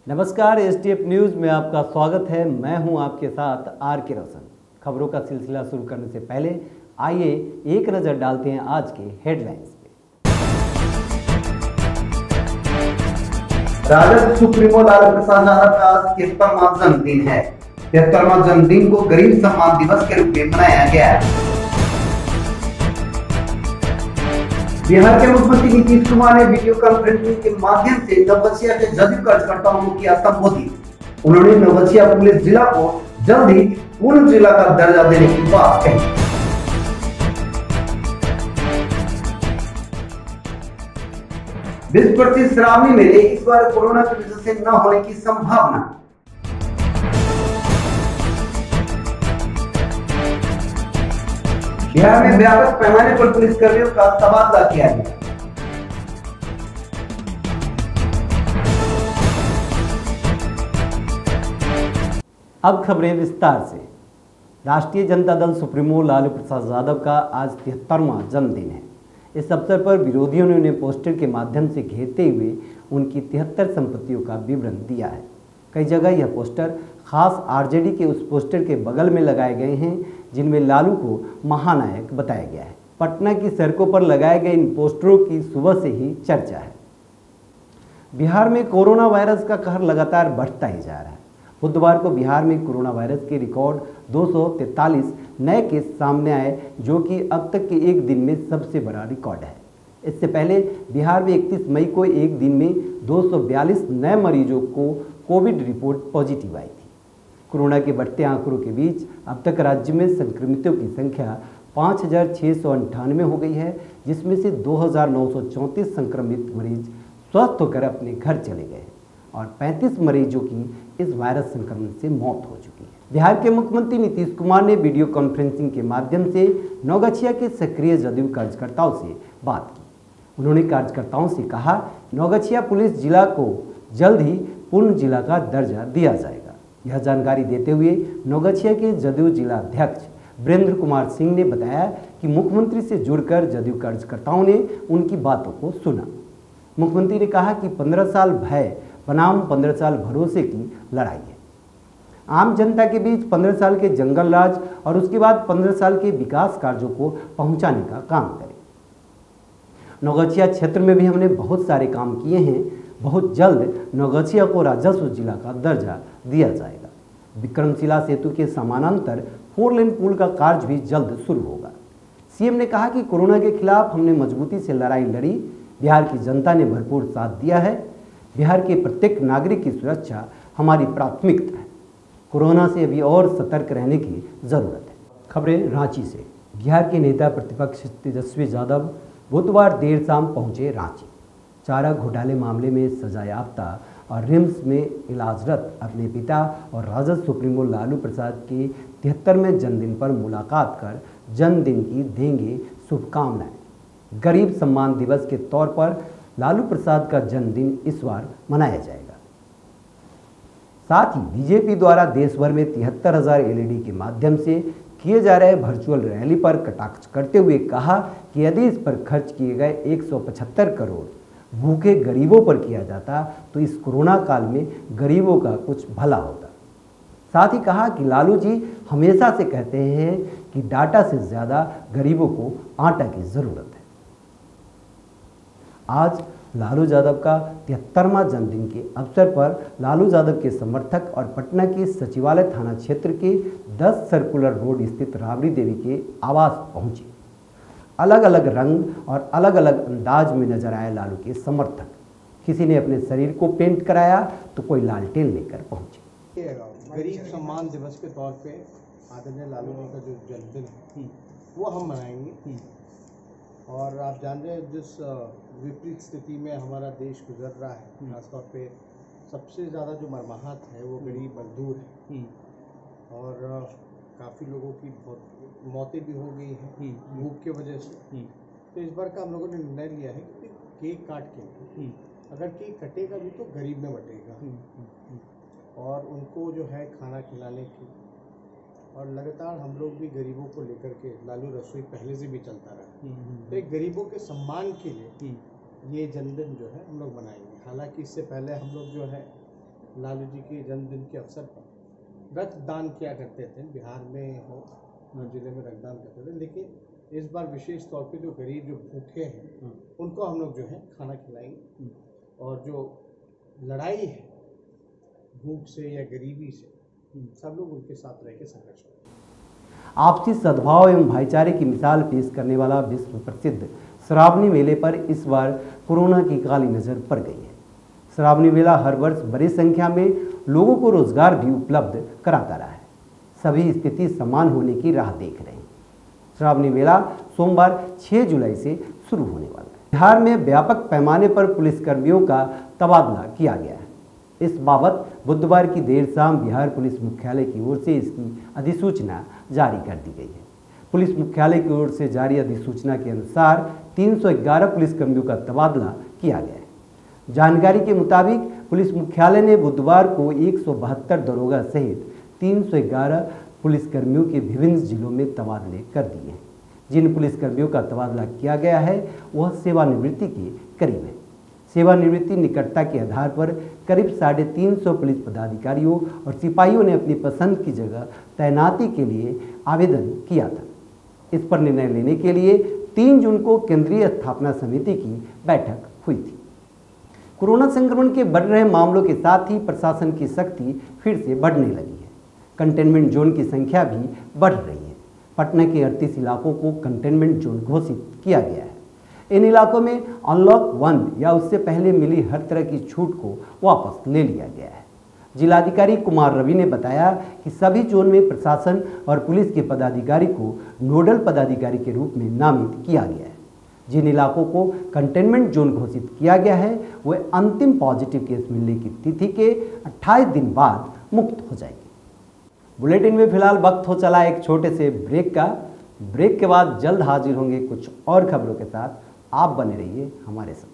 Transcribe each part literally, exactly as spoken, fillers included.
नमस्कार, STF news में आपका स्वागत है। मैं हूं आपके साथ आर के रोशन। खबरों का सिलसिला शुरू करने से पहले आइए एक नज़र डालते हैं आज के हेडलाइंस पे। राजद सुप्रीमो लालू प्रसाद यादव का आज तिहत्तरवां जन्मदिन है। तिहत्तरवां जन्मदिन को गरीब सम्मान दिवस के रूप में मनाया गया है। बिहार के मुख्यमंत्री नीतीश कुमार ने वीडियो कॉन्फ्रेंसिंग के माध्यम से नवगछिया के जदयू कार्यकर्ताओं को किया संबोधित। उन्होंने नवगछिया पुलिस जिला को जल्द ही पूर्ण जिला का दर्जा देने की बात कही। विश्व प्रसिद्ध श्रावणी मेले इस बार कोरोना की वजह से न होने की संभावना। बिहार में व्यापक पैमाने पर पुलिसकर्मियों का तबादला किया गया। अब खबरें विस्तार से। राष्ट्रीय जनता दल सुप्रीमो लालू प्रसाद यादव का आज तिहत्तरवां जन्मदिन है। इस अवसर पर विरोधियों ने उन्हें पोस्टर के माध्यम से घेरते हुए उनकी तिहत्तर संपत्तियों का विवरण दिया है। कई जगह यह पोस्टर खास आरजेडी के उस पोस्टर के बगल में लगाए गए हैं जिनमें लालू को महानायक बताया गया है। पटना की सड़कों पर लगाए गए इन पोस्टरों की सुबह से ही चर्चा है। बिहार में कोरोना वायरस का कहर लगातार बढ़ता ही जा रहा है। बुधवार को बिहार में कोरोना वायरस के रिकॉर्ड दो सौ तैंतालीस नए केस सामने आए, जो कि अब तक के एक दिन में सबसे बड़ा रिकॉर्ड है। इससे पहले बिहार में इकतीस मई को एक दिन में दो सौ बयालीस नए मरीजों को कोविड रिपोर्ट पॉजिटिव आई थी। कोरोना के बढ़ते आंकड़ों के बीच अब तक राज्य में संक्रमितों की संख्या पाँच हजार छः सौ अंठानवे हो गई है, जिसमें से दो हजार नौ सौ चौंतीस संक्रमित मरीज स्वस्थ होकर अपने घर चले गए और पैंतीस मरीजों की इस वायरस संक्रमण से मौत हो चुकी है। बिहार के मुख्यमंत्री नीतीश कुमार ने वीडियो कॉन्फ्रेंसिंग के माध्यम से नवगछिया के सक्रिय जदयू कार्यकर्ताओं से बात की। उन्होंने कार्यकर्ताओं से कहा, नवगछिया पुलिस जिला को जल्द ही पूर्ण जिला का दर्जा दिया जाएगा। यह जानकारी देते हुए नवगछिया के जदयू जिला अध्यक्ष वीरेंद्र कुमार सिंह ने बताया कि मुख्यमंत्री से जुड़कर जदयू कार्यकर्ताओं ने उनकी बातों को सुना। मुख्यमंत्री ने कहा कि पंद्रह साल भय बनाम पंद्रह साल भरोसे की लड़ाई है। आम जनता के बीच पंद्रह साल के जंगल राज और उसके बाद पंद्रह साल के विकास कार्यों को पहुंचाने का काम करें। नवगछिया क्षेत्र में भी हमने बहुत सारे काम किए हैं। बहुत जल्द नवगछिया को राजस्व जिला का दर्जा दिया जाएगा। विक्रमशिला सेतु के समानांतर फोर लेन पुल का कार्य भी जल्द शुरू होगा। सीएम ने कहा कि कोरोना के खिलाफ हमने मजबूती से लड़ाई लड़ी। बिहार की जनता ने भरपूर साथ दिया है। बिहार के प्रत्येक नागरिक की सुरक्षा हमारी प्राथमिकता है। कोरोना से अभी और सतर्क रहने की जरूरत है। खबरें रांची से। बिहार के नेता प्रतिपक्ष तेजस्वी यादव बुधवार देर शाम पहुंचे रांची। चारा घोटाले मामले में सजायाफ्ता और रिम्स में इलाजरत अपने पिता और राजद सुप्रीमो लालू प्रसाद के तिहत्तरवें जन्मदिन पर मुलाकात कर जन्मदिन की देंगे शुभकामनाएं। गरीब सम्मान दिवस के तौर पर लालू प्रसाद का जन्मदिन इस बार मनाया जाएगा। साथ ही बीजेपी द्वारा देश भर में तिहत्तर हजार एलईडी के माध्यम से किए जा रहे वर्चुअल रैली पर कटाक्ष करते हुए कहा कि यदि इस पर खर्च किए गए एक सौ पचहत्तर करोड़ भूखे गरीबों पर किया जाता तो इस कोरोना काल में गरीबों का कुछ भला होता। साथ ही कहा कि लालू जी हमेशा से कहते हैं कि डाटा से ज़्यादा गरीबों को आटा की ज़रूरत है। आज लालू यादव का तिहत्तरवां जन्मदिन के अवसर पर लालू यादव के समर्थक और पटना के सचिवालय थाना क्षेत्र के दस सर्कुलर रोड स्थित राबड़ी देवी के आवास पहुंचे। अलग अलग रंग और अलग अलग अंदाज में नजर आए लालू के समर्थक। किसी ने अपने शरीर को पेंट कराया तो कोई लालटेन लेकर पहुंचे। गरीब सम्मान दिवस के तौर पे आदरणीय लालू जी का जो जन्मदिन है वो हम मनाएंगे। और आप जान रहे हैं जिस विपरीत स्थिति में हमारा देश गुजर रहा है, खासतौर पे सबसे ज़्यादा जो मरमाहत है वो गरीब मजदूर है। और काफ़ी लोगों की बहुत मौतें भी हो गई हैं भूख के वजह से। तो इस बार का हम लोगों ने निर्णय लिया है कि केक काट के अगर केक कटेगा भी तो गरीब में बटेगा और उनको जो है खाना खिलाने की। और लगातार हम लोग भी गरीबों को लेकर के लालू रसोई पहले से भी चलता रहा, तो एक गरीबों के सम्मान के लिए ये जन्मदिन जो है हम लोग मनाएंगे। हालांकि इससे पहले हम लोग जो है लालू जी के जन्मदिन के अवसर पर रक्तदान किया करते थे। बिहार में हो जिले में रक्तदान करते थे, लेकिन इस बार विशेष तौर पे जो गरीब जो भूखे हैं उनको हम लोग जो है खाना खिलाएंगे, और जो लड़ाई है भूख से या गरीबी से, सब लोग उनके साथ रह के संघर्ष करें। आपसी सद्भाव एवं भाईचारे की मिसाल पेश करने वाला विश्व प्रसिद्ध श्रावणी मेले पर इस बार कोरोना की काली नज़र पड़ गई है। श्रावणी मेला हर वर्ष बड़ी संख्या में लोगों को रोजगार भी उपलब्ध कराता रहा है। सभी स्थिति समान होने की राह देख रहे हैं। श्रावणी मेला सोमवार छह जुलाई से शुरू होने वाला है। बिहार में व्यापक पैमाने पर पुलिसकर्मियों का तबादला किया गया है। इस बाबत बुधवार की देर शाम बिहार पुलिस मुख्यालय की ओर से इसकी अधिसूचना जारी कर दी गई है। पुलिस मुख्यालय की ओर से जारी अधिसूचना के अनुसार तीन सौ ग्यारह पुलिसकर्मियों का तबादला किया गया है। जानकारी के मुताबिक पुलिस मुख्यालय ने बुधवार को एक सौ बहत्तर दरोगा सहित तीन सौ ग्यारह पुलिसकर्मियों के विभिन्न जिलों में तबादले कर दिए हैं। जिन पुलिसकर्मियों का तबादला किया गया है वह सेवानिवृत्ति के करीब है। सेवानिवृत्ति निकटता के आधार पर करीब साढ़े तीन सौ पुलिस पदाधिकारियों और सिपाहियों ने अपनी पसंद की जगह तैनाती के लिए आवेदन किया था। इस पर निर्णय लेने के लिए तीन जून को केंद्रीय स्थापना समिति की बैठक हुई थी। कोरोना संक्रमण के बढ़ रहे मामलों के साथ ही प्रशासन की सख्ती फिर से बढ़ने लगी है। कंटेनमेंट जोन की संख्या भी बढ़ रही है। पटना के अड़तीस इलाकों को कंटेनमेंट जोन घोषित किया गया है। इन इलाकों में अनलॉक वन या उससे पहले मिली हर तरह की छूट को वापस ले लिया गया है। जिलाधिकारी कुमार रवि ने बताया कि सभी जोन में प्रशासन और पुलिस के पदाधिकारी को नोडल पदाधिकारी के रूप में नामित किया गया है। जिन इलाकों को कंटेनमेंट जोन घोषित किया गया है वह अंतिम पॉजिटिव केस मिलने की तिथि के अट्ठाईस दिन बाद मुक्त हो जाएगी। बुलेटिन में फिलहाल वक्त हो चला एक छोटे से ब्रेक का। ब्रेक के बाद जल्द हाजिर होंगे कुछ और खबरों के साथ। आप बने रहिए हमारे साथ।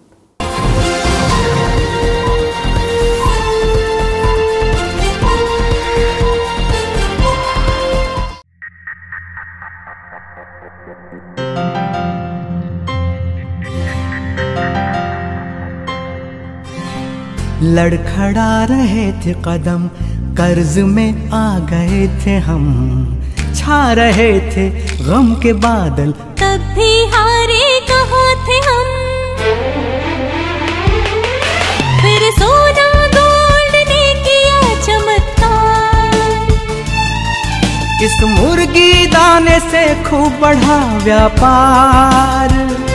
लड़खड़ा रहे थे कदम, कर्ज में आ गए थे हम, छा रहे थे गम के बादल, तब भी हारे कहाँ थे हम। फिर सोना गोल्ड ने किया चमत्कार, इस मुर्गी दाने से खूब बढ़ा व्यापार।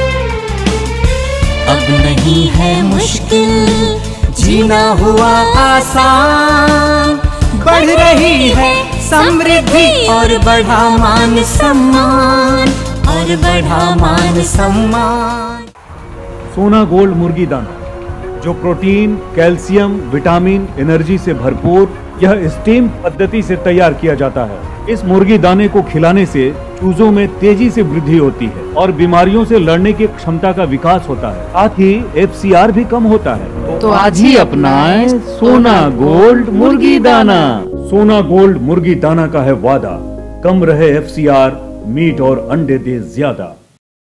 अब नहीं है मुश्किल, जीना हुआ आसान, बढ़ रही है समृद्धि और बढ़ा मान सम्मान, और बढ़ा मान सम्मान। सोना गोल्ड मुर्गी दाना जो प्रोटीन, कैल्शियम, विटामिन, एनर्जी से भरपूर, यह स्टीम पद्धति से तैयार किया जाता है। इस मुर्गी दाने को खिलाने से चूजों में तेजी से वृद्धि होती है और बीमारियों से लड़ने की क्षमता का विकास होता है। साथ ही एफ सी आर भी कम होता है। तो आज ही अपनाएं सोना गोल्ड मुर्गी दाना। सोना गोल्ड मुर्गी दाना का है वादा, कम रहे एफ सी आर, मीट और अंडे दे ज्यादा।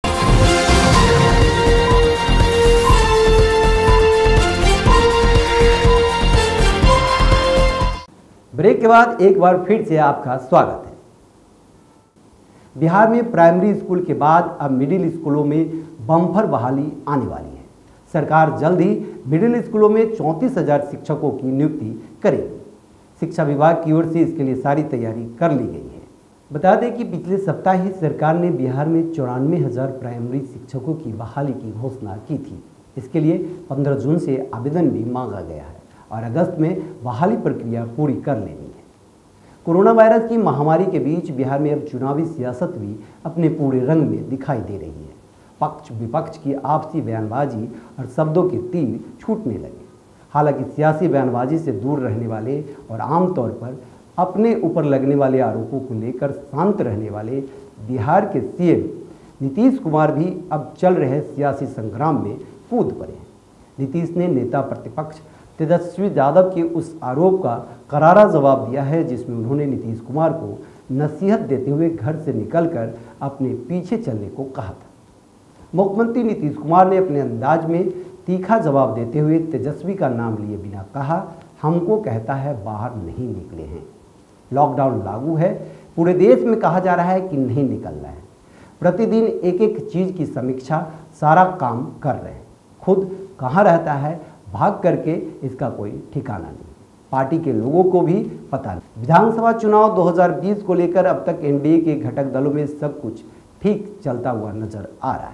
ब्रेक के बाद एक बार फिर से आपका स्वागत है। बिहार में प्राइमरी स्कूल के बाद अब मिडिल स्कूलों में बम्पर बहाली आने वाली है। सरकार जल्द ही मिडिल स्कूलों में चौंतीस हजार शिक्षकों की नियुक्ति करेगी। शिक्षा विभाग की ओर से इसके लिए सारी तैयारी कर ली गई है। बता दें कि पिछले सप्ताह ही सरकार ने बिहार में चौरानवे हजार प्राइमरी शिक्षकों की बहाली की घोषणा की थी। इसके लिए पंद्रह जून से आवेदन भी मांगा गया है और अगस्त में बहाली प्रक्रिया पूरी कर लेनी है। कोरोना वायरस की महामारी के बीच बिहार में अब चुनावी सियासत भी अपने पूरे रंग में दिखाई दे रही है। पक्ष विपक्ष की आपसी बयानबाजी और शब्दों के तीर छूटने लगे। हालांकि सियासी बयानबाजी से दूर रहने वाले और आमतौर पर अपने ऊपर लगने वाले आरोपों को लेकर शांत रहने वाले बिहार के सी एम नीतीश कुमार भी अब चल रहे सियासी संग्राम में कूद पड़े हैं। नीतीश ने नेता प्रतिपक्ष तेजस्वी यादव के उस आरोप का करारा जवाब दिया है जिसमें उन्होंने नीतीश कुमार को नसीहत देते हुए घर से निकलकर अपने पीछे चलने को कहा था। मुख्यमंत्री नीतीश कुमार ने अपने अंदाज में तीखा जवाब देते हुए तेजस्वी का नाम लिए बिना कहा, हमको कहता है बाहर नहीं निकले हैं। लॉकडाउन लागू है, पूरे देश में कहा जा रहा है कि नहीं निकलना है। प्रतिदिन एक एक चीज़ की समीक्षा, सारा काम कर रहे हैं। खुद कहाँ रहता है, भाग करके इसका कोई ठिकाना नहीं। पार्टी के लोगों को भी पता नहीं। विधानसभा चुनाव दो हज़ार बीस को लेकर अब तक एनडीए के घटक दलों में सब कुछ ठीक चलता हुआ नजर आ रहा है।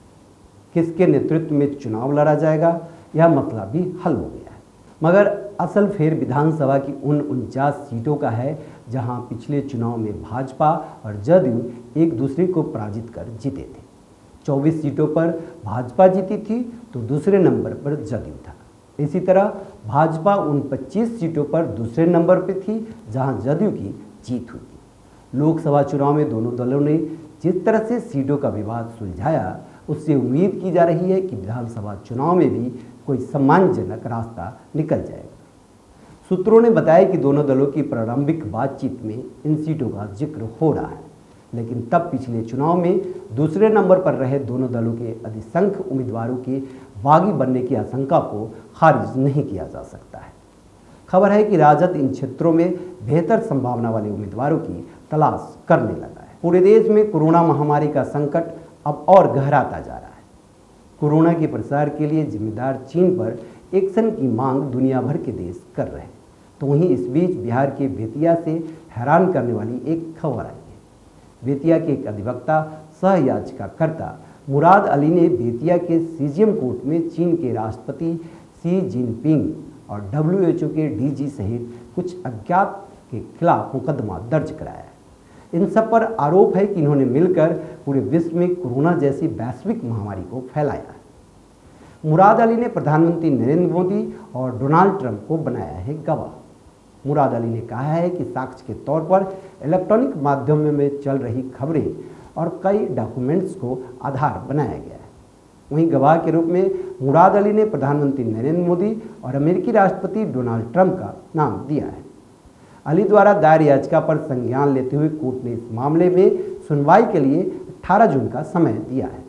किसके नेतृत्व में चुनाव लड़ा जाएगा, यह मसला भी हल हो गया है। मगर असल फेर विधानसभा की उन उनचास सीटों का है जहां पिछले चुनाव में भाजपा और जदयू एक दूसरे को पराजित कर जीते थे। चौबीस सीटों पर भाजपा जीती थी तो दूसरे नंबर पर जदयू था। इसी तरह भाजपा उन पच्चीस सीटों पर दूसरे नंबर पर थी जहां जदयू की जीत हुई थी। लोकसभा चुनाव में दोनों दलों ने जिस तरह से सीटों का विवाद सुलझाया, उससे उम्मीद की जा रही है कि विधानसभा चुनाव में भी कोई सम्मानजनक रास्ता निकल जाएगा। सूत्रों ने बताया कि दोनों दलों की प्रारंभिक बातचीत में इन सीटों का जिक्र हो रहा है, लेकिन तब पिछले चुनाव में दूसरे नंबर पर रहे दोनों दलों के अधिसंख्य उम्मीदवारों के बागी बनने की आशंका को खारिज नहीं किया जा सकता है। खबर है कि राजद इन क्षेत्रों में बेहतर संभावना वाले उम्मीदवारों की तलाश करने लगा है। पूरे देश में कोरोना महामारी का संकट अब और गहराता जा रहा है। कोरोना के प्रसार के लिए जिम्मेदार चीन पर एक्शन की मांग दुनिया भर के देश कर रहे हैं। तो वहीं इस बीच बिहार के बेतिया से हैरान करने वाली एक खबर आई है। बेतिया के एक अधिवक्ता सह याचिकाकर्ता मुराद अली ने बेतिया के सीजीएम कोर्ट में चीन के राष्ट्रपति शी जिनपिंग और डब्ल्यू एच ओ के डीजी सहित कुछ अज्ञात के खिलाफ मुकदमा दर्ज कराया है। इन सब पर आरोप है कि इन्होंने मिलकर पूरे विश्व में कोरोना जैसी वैश्विक महामारी को फैलाया है। मुराद अली ने प्रधानमंत्री नरेंद्र मोदी और डोनाल्ड ट्रंप को बनाया है गवाह। मुराद अली ने कहा है कि साक्ष्य के तौर पर इलेक्ट्रॉनिक माध्यमों में चल रही खबरें और कई डॉक्यूमेंट्स को आधार बनाया गया है। वहीं गवाह के रूप में मुराद अली ने प्रधानमंत्री नरेंद्र मोदी और अमेरिकी राष्ट्रपति डोनाल्ड ट्रंप का नाम दिया है। अली द्वारा दायर याचिका पर संज्ञान लेते हुए कोर्ट ने इस मामले में सुनवाई के लिए अठारह जून का समय दिया है।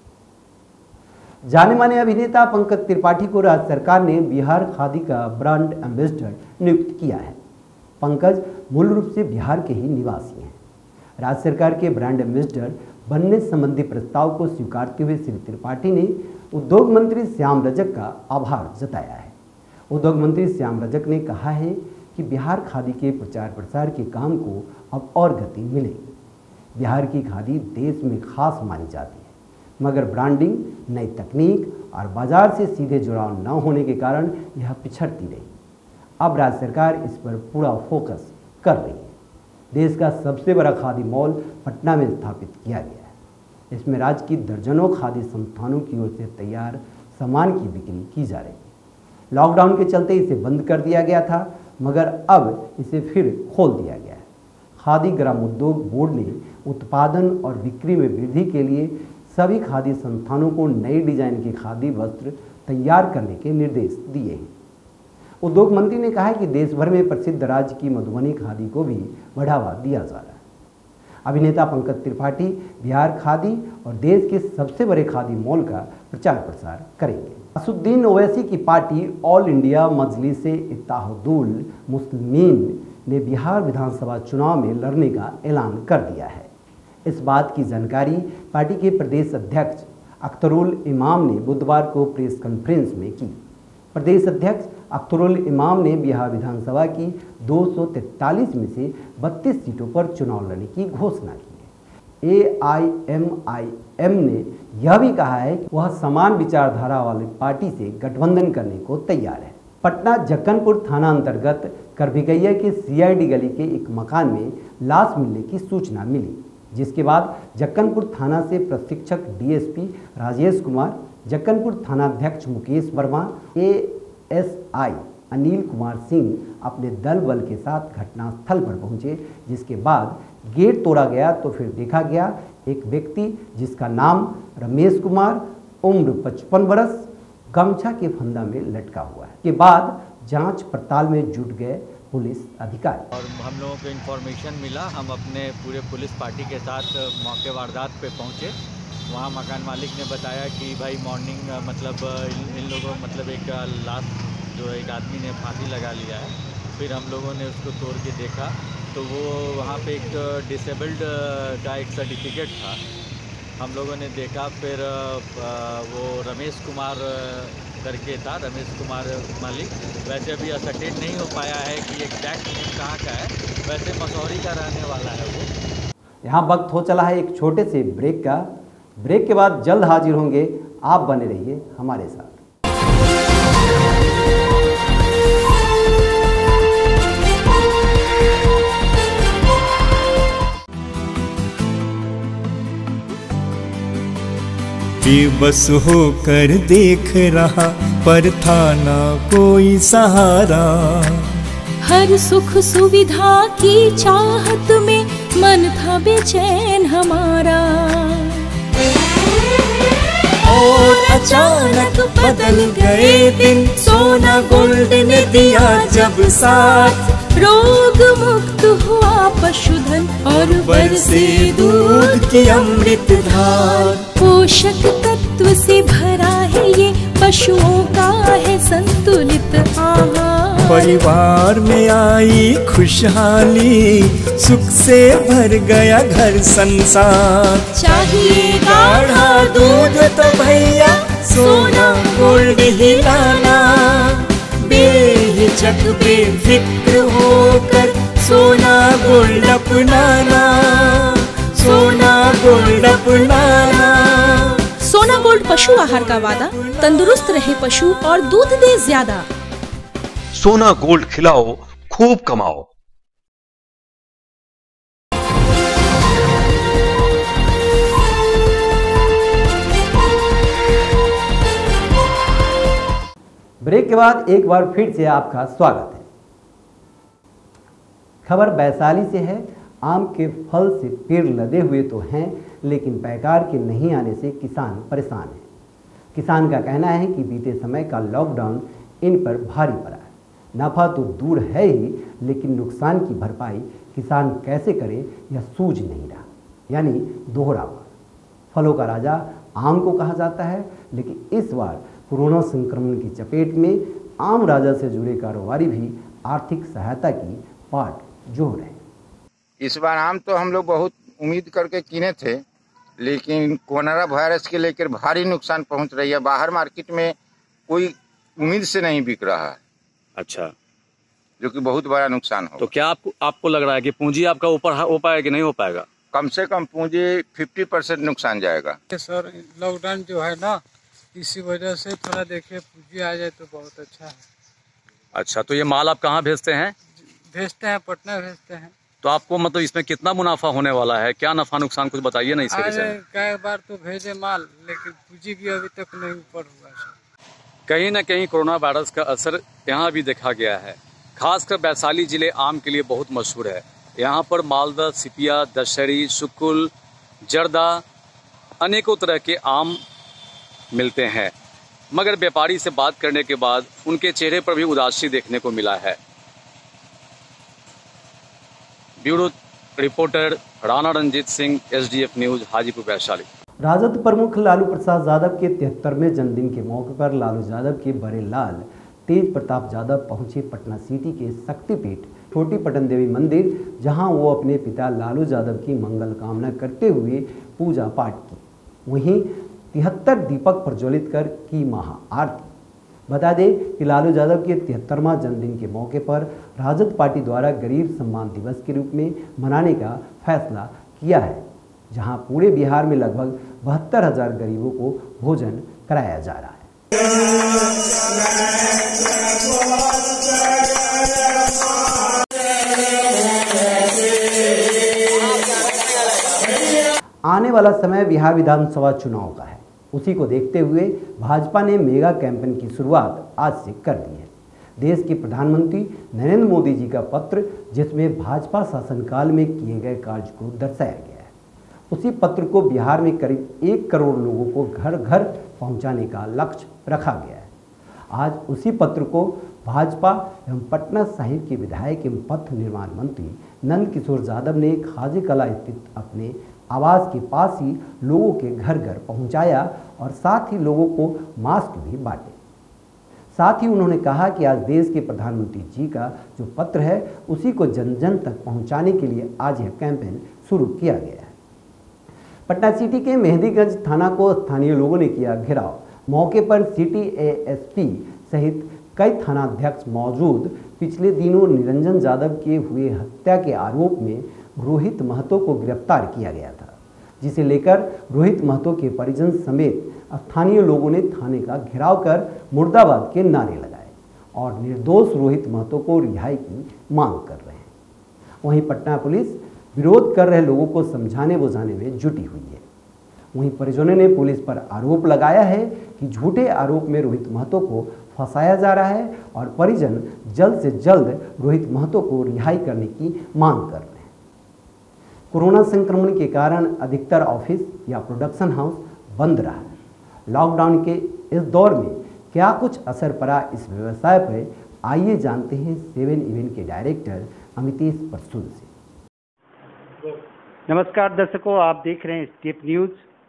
जाने माने अभिनेता पंकज त्रिपाठी को राज्य सरकार ने बिहार खादी का ब्रांड एम्बेसडर नियुक्त किया है। पंकज मूल रूप से बिहार के ही निवासी हैं। राज्य सरकार के ब्रांड एम्बेसडर बनने संबंधी प्रस्ताव को स्वीकारते हुए श्री त्रिपाठी ने उद्योग मंत्री श्याम रजक का आभार जताया है। उद्योग मंत्री श्याम रजक ने कहा है कि बिहार खादी के प्रचार प्रसार के काम को अब और गति मिलेगी। बिहार की खादी देश में खास मानी जाती है, मगर ब्रांडिंग, नई तकनीक और बाजार से सीधे जुड़ाव न होने के कारण यह पिछड़ती रही। अब राज्य सरकार इस पर पूरा फोकस कर रही है। देश का सबसे बड़ा खादी मॉल पटना में स्थापित किया गया है। इसमें राज्य की दर्जनों खादी संस्थानों की ओर से तैयार सामान की बिक्री की जा रही है। लॉकडाउन के चलते इसे बंद कर दिया गया था, मगर अब इसे फिर खोल दिया गया है। खादी ग्राम उद्योग बोर्ड ने उत्पादन और बिक्री में वृद्धि के लिए सभी खादी संस्थानों को नए डिजाइन के खादी वस्त्र तैयार करने के निर्देश दिए हैं। उद्योग मंत्री ने कहा है कि देश भर में प्रसिद्ध राज्य की मधुबनी खादी को भी बढ़ावा दिया जा रहा है। अभिनेता पंकज त्रिपाठी बिहार खादी और देश के सबसे बड़े खादी मॉल का प्रचार प्रसार करेंगे। असुद्दीन ओवैसी की party all India Majlis-e Ittehadul Muslimeen ने बिहार विधानसभा चुनाव में लड़ने का ऐलान कर दिया है। इस बात की जानकारी पार्टी के प्रदेश अध्यक्ष अख्तरुल इमाम ने बुधवार को प्रेस कॉन्फ्रेंस में की। प्रदेश अध्यक्ष अख्तरुल इमाम ने बिहार विधानसभा की दो सौ तैंतालीस में से बत्तीस सीटों पर चुनाव लड़ने की घोषणा की है। ए आई एम आई एम ने यह भी कहा है कि वह समान विचारधारा वाली पार्टी से गठबंधन करने को तैयार है। पटना जक्कनपुर थाना अंतर्गत करभिकैया के सी आई डी गली के एक मकान में लाश मिलने की सूचना मिली, जिसके बाद जक्कनपुर थाना से प्रशिक्षक D S P Rajesh Kumar, Jakkanpur थानाध्यक्ष Mukesh Verma, A S I Anil Kumar Singh अपने दल बल के साथ घटनास्थल पर पहुंचे। जिसके बाद गेट तोड़ा गया तो फिर देखा गया एक व्यक्ति जिसका नाम रमेश कुमार, उम्र पचपन बरस, गमछा के फंदा में लटका हुआ है। के बाद जांच पड़ताल में जुट गए पुलिस अधिकारी। और हम लोगों को इन्फॉर्मेशन मिला, हम अपने पूरे पुलिस पार्टी के साथ मौके वारदात पे पहुंचे। वहाँ मकान मालिक ने बताया कि भाई मॉर्निंग मतलब इन, इन लोगों मतलब एक लाश जो एक आदमी ने फांसी लगा लिया है। फिर हम लोगों ने उसको तोड़ के देखा तो वो वहाँ पे एक डिसेबल्ड का एक सर्टिफिकेट था, हम लोगों ने देखा। फिर वो रमेश कुमार करके था, रमेश कुमार मलिक। वैसे अभी असर्टेन नहीं हो पाया है कि एग्जैक्ट नेम कहाँ का है, वैसे मसौरी का रहने वाला है वो। यहाँ वक्त हो चला है एक छोटे से ब्रेक का। ब्रेक के बाद जल्द हाजिर होंगे, आप बने रहिए हमारे साथ। बेबस होकर देख रहा पर था ना कोई सहारा। हर सुख सुविधा की चाहत में मन था बेचैन हमारा। और अचानक बदल गए दिन, सोना गोल्ड ने दिया जब साथ। रोग मुक्त हुआ पशुधन और बरसे दूध की अमृत धार। पोषक तत्व से भरा है ये, पशुओं का है संतुलित आहार। परिवार में आई खुशहाली, सुख से भर गया घर संसार। चाहिए गाढ़ा दूध तो भैया सोना गोल्ड ही लाना। बेहिचक बेफिक्र होकर सोना गोल्ड अपनाना, सोना गोल्ड अपनाना। सोना गोल्ड पशु आहार का वादा, तंदुरुस्त रहे पशु और दूध दे ज्यादा। सोना गोल्ड खिलाओ, खूब कमाओ। ब्रेक के बाद एक बार फिर से आपका स्वागत है। खबर वैशाली से है। आम के फल से पेड़ लदे हुए तो हैं, लेकिन पैकार के नहीं आने से किसान परेशान हैं। किसान का कहना है कि बीते समय का लॉकडाउन इन पर भारी पड़ा है। नफ़ा तो दूर है ही, लेकिन नुकसान की भरपाई किसान कैसे करे यह सूझ नहीं रहा। यानी दोहरा वार। फलों का राजा आम को कहा जाता है, लेकिन इस बार कोरोना संक्रमण की चपेट में आम राजा से जुड़े कारोबारी भी आर्थिक सहायता की पाट जोड़ रहे हैं। इस बार आम तो हम लोग बहुत उम्मीद करके किने थे, लेकिन कोरोना वायरस के लेकर भारी नुकसान पहुंच रही है। बाहर मार्केट में कोई उम्मीद से नहीं बिक रहा है। अच्छा, जो कि बहुत बड़ा नुकसान हो। तो क्या आपको आपको लग रहा है कि पूंजी आपका ऊपर हो पाएगा कि नहीं हो पाएगा? कम से कम पूंजी पचास परसेंट नुकसान जाएगा। सर, लॉकडाउन जो है ना, इसी वजह से थोड़ा देखिए पूंजी आ जाए तो बहुत अच्छा है। अच्छा, तो ये माल आप कहाँ भेजते हैं? भेजते हैं, पटना भेजते हैं। तो आपको मतलब इसमें कितना मुनाफा होने वाला है? क्या नफा नुकसान कुछ बताइए ना इसके विषय में। कई बार तो भेजे माल, लेकिन पूंजी भी अभी तक नहीं ऊपर हुआ है। कहीं न कहीं कोरोना वायरस का असर यहाँ भी देखा गया है। खासकर वैशाली जिले आम के लिए बहुत मशहूर है। यहाँ पर मालदा, सिपिया, दशहरी, सुकुल, जर्दा, अनेकों तरह के आम मिलते हैं, मगर व्यापारी से बात करने के बाद उनके चेहरे पर भी उदासी देखने को मिला है। Bureau reporter Rana Ranjit Singh, SDF news, Hajipur Vaishali. Rajad प्रमुख लालू प्रसाद यादव के तिहत्तरवें जन्मदिन के मौके पर लालू यादव के बड़े लाल तेज प्रताप यादव पहुंचे पटना सिटी के शक्तिपीठ छोटी पटन देवी मंदिर, जहां वो अपने पिता लालू यादव की मंगल कामना करते हुए पूजा पाठ की। वहीं तिहत्तर दीपक प्रज्वलित कर की महाआरती। बता दें कि लालू यादव के तिहत्तरवां जन्मदिन के मौके पर राजद पार्टी द्वारा गरीब सम्मान दिवस के रूप में मनाने का फैसला किया है, जहां पूरे बिहार में लगभग बहत्तर हजार गरीबों को भोजन कराया जा रहा है। आने वाला समय बिहार विधानसभा चुनाव का है। उसी को देखते हुए भाजपा ने मेगा कैंपेन की शुरुआत आज से कर दी है। देश के प्रधानमंत्री नरेंद्र मोदी जी का पत्र, जिसमें भाजपा शासनकाल में किए गए कार्य को दर्शाया गया है, उसी पत्र को बिहार में करीब एक करोड़ लोगों को घर घर पहुंचाने का लक्ष्य रखा गया है। आज उसी पत्र को भाजपा एवं पटना साहिब के विधायक एवं पथ निर्माण मंत्री नंद किशोर यादव ने खाजे कला स्थित अपने आवास के पास ही लोगों के घर घर पहुंचाया और साथ ही लोगों को मास्क भी बांटे। साथ ही उन्होंने कहा कि आज देश के प्रधानमंत्री जी का जो पत्र है उसी को जन जन तक पहुंचाने के लिए आज यह कैंपेन शुरू किया गया है। पटना सिटी के मेहंदीगंज थाना को स्थानीय लोगों ने किया घेराव। मौके पर सिटी एएसपी सहित कई थानाध्यक्ष मौजूद। पिछले दिनों निरंजन यादव के हुए हत्या के आरोप में रोहित महतो को गिरफ्तार किया गया था, जिसे लेकर रोहित महतो के परिजन समेत स्थानीय लोगों ने थाने का घेराव कर मुर्दाबाद के नारे लगाए और निर्दोष रोहित महतो को रिहाई की मांग कर रहे हैं। वहीं पटना पुलिस विरोध कर रहे लोगों को समझाने बुझाने में जुटी हुई है। वहीं परिजनों ने पुलिस पर आरोप लगाया है कि झूठे आरोप में रोहित महतो को फंसाया जा रहा है और परिजन जल्द से जल्द रोहित महतो को रिहाई करने की मांग कर रहे हैं। कोरोना संक्रमण के कारण अधिकतर ऑफिस या प्रोडक्शन हाउस बंद रहा है। लॉकडाउन के इस दौर में क्या कुछ असर पड़ा इस व्यवसाय पर, आइए जानते हैं सेवन इवेंट के डायरेक्टर अमितेश परसुल से। नमस्कार दर्शकों, आप देख रहे हैं एसटीएफ न्यूज़।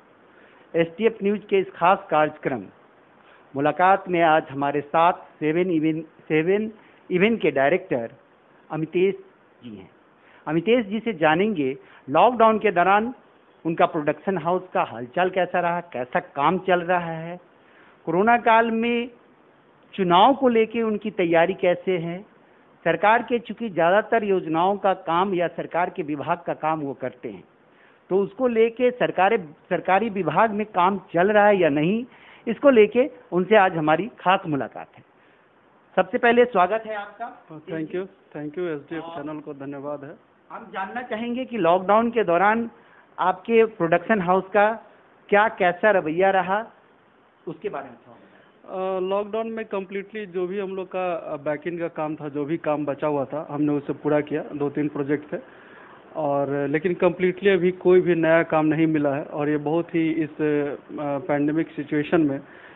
एसटीएफ न्यूज़ के इस खास कार्यक्रम मुलाकात में आज हमारे साथ सेवन इवेंट सेवन इवेंट के डायरेक्टर अमितेश जी हैं। अमितेश जी से जानेंगे लॉकडाउन के दौरान उनका प्रोडक्शन हाउस का हालचाल कैसा रहा, कैसा काम चल रहा है, कोरोना काल में चुनाव को लेके उनकी तैयारी कैसे है। सरकार के चूंकि ज़्यादातर योजनाओं का काम या सरकार के विभाग का काम वो करते हैं, तो उसको लेके सरकारी सरकारी विभाग में काम चल रहा है या नहीं, इसको लेके उनसे आज हमारी खास मुलाकात है। सबसे पहले स्वागत है आपका। Thank you thank you SDF channel को धन्यवाद है। हम जानना चाहेंगे कि लॉकडाउन के दौरान आपके प्रोडक्शन हाउस का क्या कैसा रवैया रहा, उसके बारे में थोड़ा। लॉकडाउन में कम्प्लीटली जो भी हम लोग का बैकएंड का काम था, जो भी काम बचा हुआ था, हमने उसे पूरा किया। दो तीन प्रोजेक्ट थे और लेकिन कम्प्लीटली अभी कोई भी नया काम नहीं मिला है और ये बहुत ही इस पैंडेमिक सिचुएशन में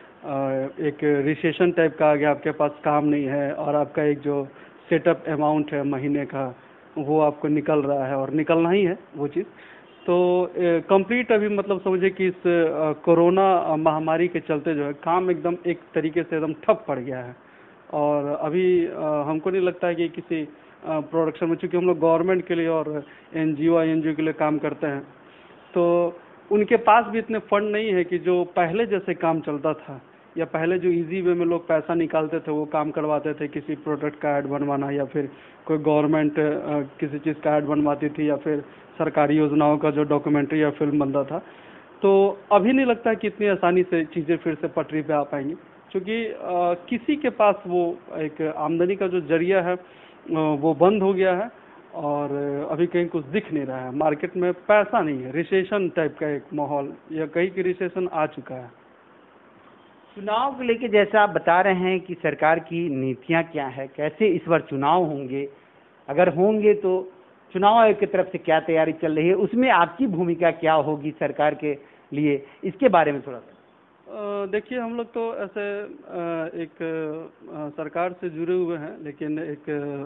एक रिसेशन टाइप का आ गया। आपके पास काम नहीं है और आपका एक जो सेटअप अमाउंट है महीने का वो आपको निकल रहा है और निकलना ही है वो चीज़। तो कंप्लीट अभी मतलब समझे कि इस कोरोना महामारी के चलते जो है काम एकदम एक तरीके से एकदम ठप पड़ गया है। और अभी आ, हमको नहीं लगता है कि किसी प्रोडक्शन में, चूँकि हम लोग गवर्नमेंट के लिए और एनजीओ एनजीओ के लिए काम करते हैं, तो उनके पास भी इतने फंड नहीं है कि जो पहले जैसे काम चलता था या पहले जो इजी वे में लोग पैसा निकालते थे वो काम करवाते थे। किसी प्रोडक्ट का ऐड बनवाना या फिर कोई गवर्नमेंट किसी चीज़ का ऐड बनवाती थी या फिर सरकारी योजनाओं का जो डॉक्यूमेंट्री या फिल्म बनता था। तो अभी नहीं लगता है कि इतनी आसानी से चीज़ें फिर से पटरी पे आ पाएंगी, क्योंकि किसी के पास वो एक आमदनी का जो जरिया है वो बंद हो गया है और अभी कहीं कुछ दिख नहीं रहा है। मार्केट में पैसा नहीं है, रिसेशन टाइप का एक माहौल या कहीं की रिसेशन आ चुका है। चुनाव को लेके जैसा आप बता रहे हैं कि सरकार की नीतियां क्या है, कैसे इस बार चुनाव होंगे, अगर होंगे तो चुनाव आयोग की तरफ से क्या तैयारी चल रही है, उसमें आपकी भूमिका क्या होगी सरकार के लिए, इसके बारे में थोड़ा सा। देखिए, हम लोग तो ऐसे एक सरकार से जुड़े हुए हैं, लेकिन एक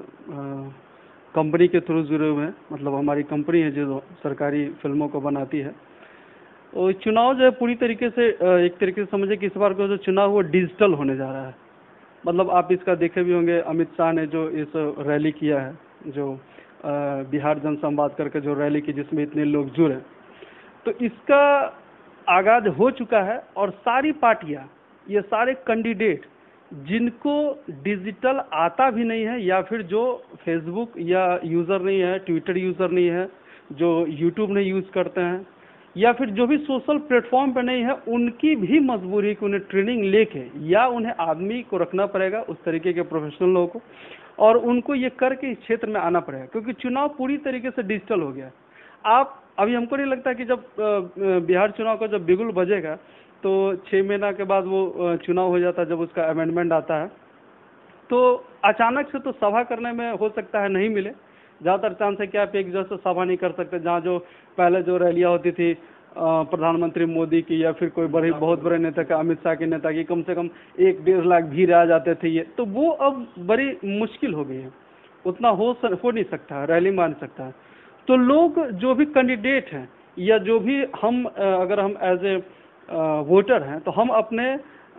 कंपनी के थ्रू जुड़े हुए हैं। मतलब हमारी कंपनी है जो सरकारी फिल्मों को बनाती है। और चुनाव जो है पूरी तरीके से एक तरीके से समझे कि इस बार का जो चुनाव वो डिजिटल होने जा रहा है। मतलब आप इसका देखे भी होंगे, अमित शाह ने जो इस रैली किया है, जो बिहार जनसंवाद करके जो रैली की जिसमें इतने लोग जुड़े, तो इसका आगाज हो चुका है। और सारी पार्टियां, ये सारे कैंडिडेट जिनको डिजिटल आता भी नहीं है या फिर जो फेसबुक या यूज़र नहीं है, ट्विटर यूज़र नहीं है, जो यूट्यूब नहीं यूज़ करते हैं या फिर जो भी सोशल प्लेटफॉर्म पे नहीं है, उनकी भी मजबूरी कि उन्हें ट्रेनिंग लेके या उन्हें आदमी को रखना पड़ेगा उस तरीके के प्रोफेशनल लोगों को, और उनको ये करके इस क्षेत्र में आना पड़ेगा, क्योंकि चुनाव पूरी तरीके से डिजिटल हो गया है। आप अभी हमको नहीं लगता कि जब बिहार चुनाव का जब बिगुल बजेगा तो छः महीना के बाद वो चुनाव हो जाता है, जब उसका अमेंडमेंट आता है, तो अचानक से तो सभा करने में हो सकता है नहीं मिले। ज़्यादातर चांस है कि आप एक जैसे सभा नहीं कर सकते, जहाँ जो पहले जो रैलियाँ होती थी प्रधानमंत्री मोदी की या फिर कोई बड़े बहुत बड़े नेता का, अमित शाह के नेता की, कम से कम एक डेढ़ लाख भीड़ आ जाते थे, ये तो वो अब बड़ी मुश्किल हो गई है। उतना हो हो नहीं सकता, रैली मान सकता है। तो लोग जो भी कैंडिडेट हैं या जो भी हम, अगर हम एज ए वोटर हैं, तो हम अपने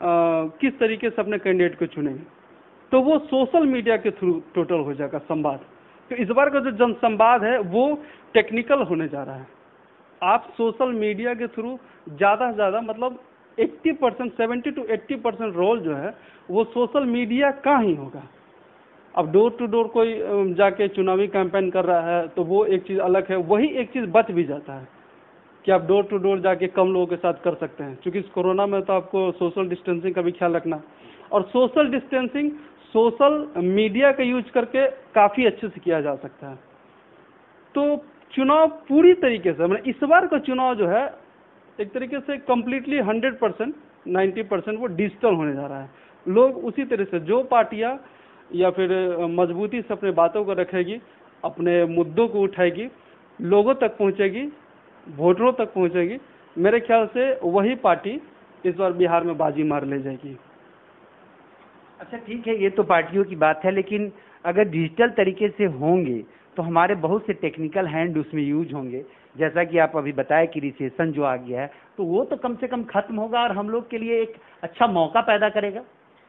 किस तरीके से अपने कैंडिडेट को चुनेंगे, तो वो सोशल मीडिया के थ्रू टोटल हो जाएगा संवाद। तो इस बार का जो जनसंवाद है वो टेक्निकल होने जा रहा है। आप सोशल मीडिया के थ्रू ज़्यादा से ज़्यादा मतलब अस्सी परसेंट सेवेंटी टू अस्सी परसेंट रोल जो है वो सोशल मीडिया का ही होगा। अब डोर टू डोर कोई जाके चुनावी कैंपेन कर रहा है तो वो एक चीज़ अलग है, वही एक चीज़ बच भी जाता है कि आप डोर टू डोर जाके कम लोगों के साथ कर सकते हैं, क्योंकि इस कोरोना में तो आपको सोशल डिस्टेंसिंग का भी ख्याल रखना, और सोशल डिस्टेंसिंग सोशल मीडिया का यूज करके काफ़ी अच्छे से किया जा सकता है। तो चुनाव पूरी तरीके से मतलब इस बार का चुनाव जो है एक तरीके से completely hundred percent ninety percent वो डिजिटल होने जा रहा है। लोग उसी तरह से जो पार्टियां या फिर मजबूती से अपने बातों को रखेगी, अपने मुद्दों को उठाएगी, लोगों तक पहुंचेगी, वोटरों तक पहुंचेगी, मेरे ख्याल से वही पार्टी इस बार बिहार में बाजी मार ले जाएगी। अच्छा ठीक है, ये तो पार्टियों की बात है, लेकिन अगर डिजिटल तरीके से होंगे तो हमारे बहुत से टेक्निकल हैंड उसमें यूज होंगे, जैसा कि आप अभी बताया कि रिसेशन जो आ गया है तो वो तो कम से कम खत्म होगा और हम लोग के लिए एक अच्छा मौका पैदा करेगा।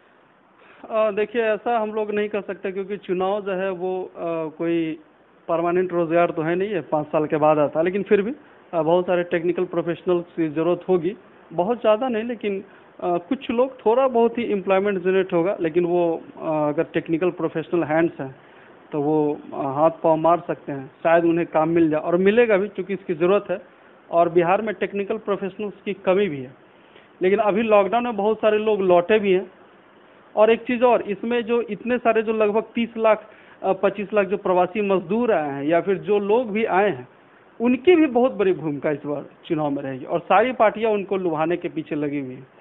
देखिए ऐसा हम लोग नहीं कर सकते, क्योंकि चुनाव जो है वो आ, कोई परमानेंट रोजगार तो है नहीं है, पाँच साल के बाद आता है, लेकिन फिर भी आ, बहुत सारे टेक्निकल प्रोफेशनल्स की ज़रूरत होगी, बहुत ज़्यादा नहीं लेकिन आ, कुछ लोग थोड़ा बहुत ही एम्प्लॉयमेंट जनरेट होगा, लेकिन वो आ, अगर टेक्निकल प्रोफेशनल हैंड्स हैं तो वो हाथ पाँव मार सकते हैं, शायद उन्हें काम मिल जाए और मिलेगा भी, क्योंकि इसकी ज़रूरत है और बिहार में टेक्निकल प्रोफेशनल्स की कमी भी है। लेकिन अभी लॉकडाउन में बहुत सारे लोग लौटे भी हैं, और एक चीज़ और, इसमें जो इतने सारे जो लगभग तीस लाख पच्चीस लाख जो प्रवासी मजदूर आए हैं या फिर जो लोग भी आए हैं, उनकी भी बहुत बड़ी भूमिका इस बार चुनाव में रहेगी और सारी पार्टियां उनको लुभाने के पीछे लगी हुई हैं।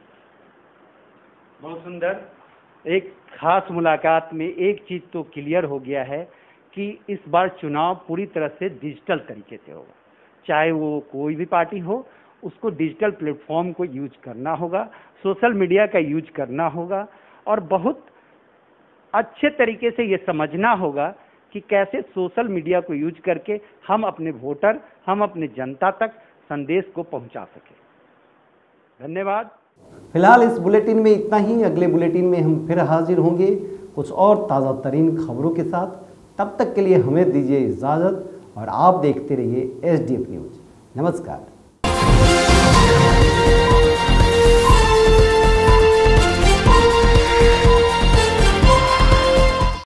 बहुत सुंदर। एक खास मुलाकात में एक चीज़ तो क्लियर हो गया है कि इस बार चुनाव पूरी तरह से डिजिटल तरीके से होगा, चाहे वो कोई भी पार्टी हो, उसको डिजिटल प्लेटफॉर्म को यूज करना होगा, सोशल मीडिया का यूज करना होगा और बहुत अच्छे तरीके से ये समझना होगा कि कैसे सोशल मीडिया को यूज करके हम अपने वोटर, हम अपने जनता तक संदेश को पहुंचा सके। धन्यवाद। फिलहाल इस बुलेटिन में इतना ही। अगले बुलेटिन में हम फिर हाजिर होंगे कुछ और ताज़ा तरीन खबरों के साथ। तब तक के लिए हमें दीजिए इजाज़त और आप देखते रहिए एस डी एफ न्यूज़। नमस्कार।